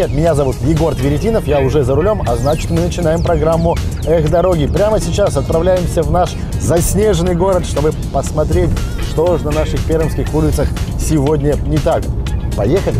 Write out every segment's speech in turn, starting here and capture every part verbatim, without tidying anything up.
привет! Меня зовут Егор Тверетинов, я уже за рулем, а значит мы начинаем программу «Эх, дороги». Прямо сейчас отправляемся в наш заснеженный город, чтобы посмотреть, что же на наших пермских улицах сегодня не так. Поехали!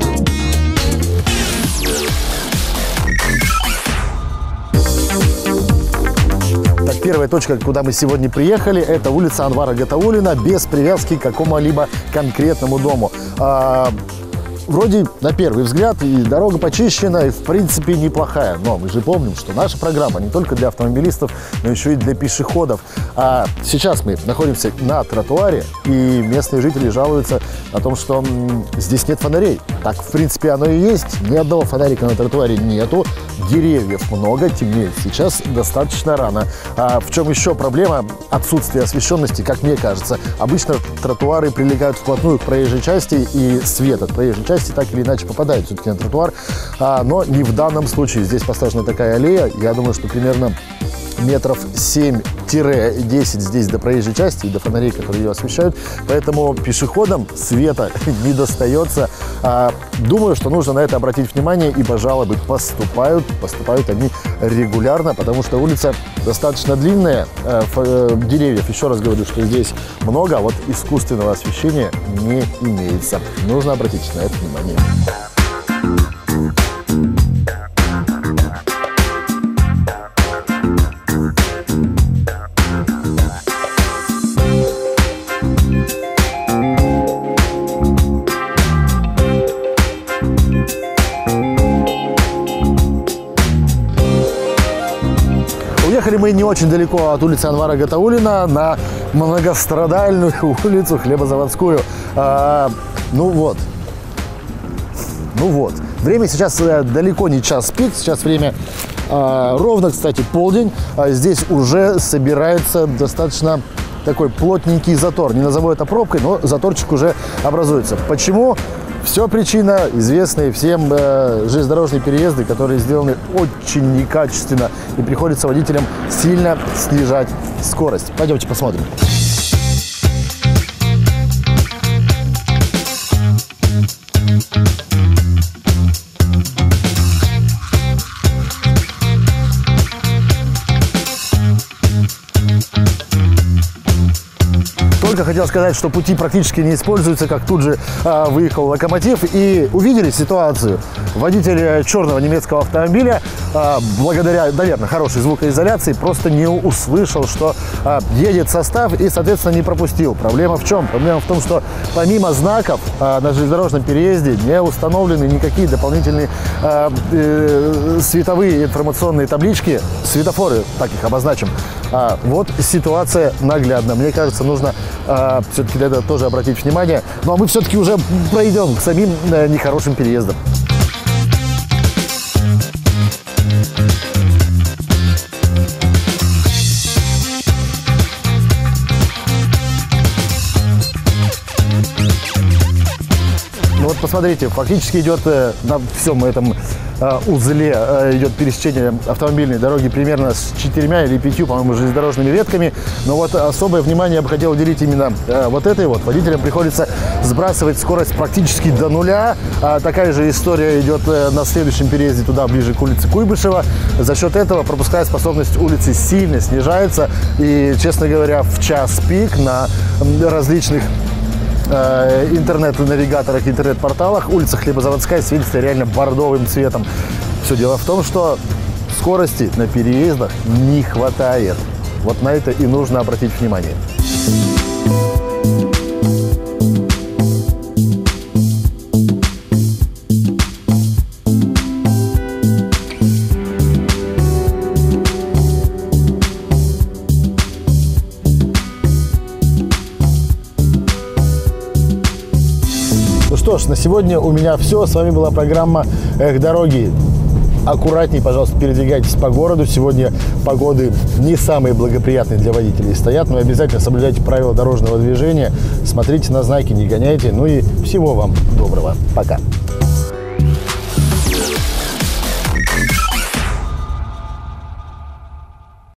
Так, первая точка, куда мы сегодня приехали, это улица Анвара Гатауллина, без привязки к какому-либо конкретному дому. А, вроде на первый взгляд и дорога почищена, и в принципе неплохая. Но мы же помним, что наша программа не только для автомобилистов, но еще и для пешеходов. А сейчас мы находимся на тротуаре, и местные жители жалуются о том, что м, здесь нет фонарей. Так, в принципе, оно и есть. Ни одного фонарика на тротуаре нету. Деревьев много, темнеет сейчас достаточно рано. А в чем еще проблема? Отсутствие освещенности, как мне кажется. Обычно тротуары прилегают вплотную к проезжей части, и свет от проезжей части так или иначе попадает все-таки на тротуар. А, но не в данном случае. Здесь посажена такая аллея. Я думаю, что примерно метров семь-десять здесь до проезжей части и до фонарей, которые ее освещают. Поэтому пешеходам света не достается. А, думаю, что нужно на это обратить внимание, ибо жалобы поступают. Поступают они регулярно, потому что улица достаточно длинная. А, деревьев, еще раз говорю, что здесь много, а вот искусственного освещения не имеется. Нужно обратить на это внимание. Уехали мы не очень далеко от улицы Анвара Гатауллина на многострадальную улицу Хлебозаводскую. А, ну вот. Ну вот. Время сейчас далеко не час пик. Сейчас время а, ровно, кстати, полдень. А здесь уже собирается достаточно такой плотненький затор. Не назову это пробкой, но заторчик уже образуется. Почему? Все причина известные всем э, железнодорожные переезды, которые сделаны очень некачественно, и приходится водителям сильно снижать скорость. Пойдемте посмотрим. Только хотел сказать, что пути практически не используются, как тут же а, выехал локомотив, и увидели ситуацию. Водитель черного немецкого автомобиля, а, благодаря, наверное, хорошей звукоизоляции, просто не услышал, что а, едет состав, и, соответственно, не пропустил. Проблема в чем? Проблема в том, что помимо знаков а, на железнодорожном переезде не установлены никакие дополнительные а, э, световые информационные таблички, светофоры, так их обозначим. А, вот ситуация наглядна. Мне кажется, нужно а, все-таки на это тоже обратить внимание. Ну а мы все-таки уже пройдем к самим а, нехорошим переездам. Ну вот посмотрите, фактически идет э, на всем этом э, узле э, идет пересечение автомобильной дороги примерно с четырьмя или пятью, по-моему, железнодорожными ветками. Но вот особое внимание я бы хотел уделить именно э, вот этой вот. Водителям приходится сбрасывать скорость практически до нуля. А такая же история идет э, на следующем переезде туда, ближе к улице Куйбышева. За счет этого пропускная способность улицы сильно снижается. И, честно говоря, в час пик на различных интернет-навигаторах, интернет-порталах улица Хлебозаводская светится реально бордовым цветом. Все дело в том, что скорости на переездах не хватает. Вот на это и нужно обратить внимание. Что ж, на сегодня у меня все. С вами была программа «Эх, дороги». Аккуратней, пожалуйста, передвигайтесь по городу. Сегодня погоды не самые благоприятные для водителей стоят, но обязательно соблюдайте правила дорожного движения. Смотрите на знаки, не гоняйте. Ну и всего вам доброго. Пока.